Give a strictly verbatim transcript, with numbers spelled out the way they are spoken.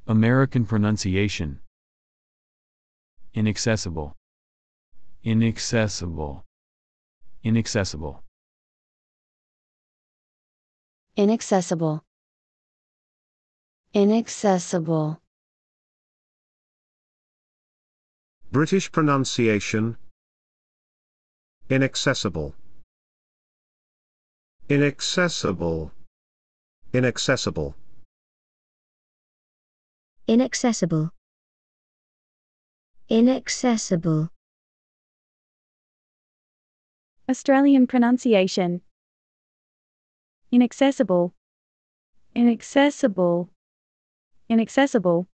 American pronunciation. Inaccessible. Inaccessible. Inaccessible. Inaccessible. Inaccessible. British pronunciation. Inaccessible. Inaccessible. Inaccessible. Inaccessible. Inaccessible. Australian pronunciation. Inaccessible. Inaccessible. Inaccessible.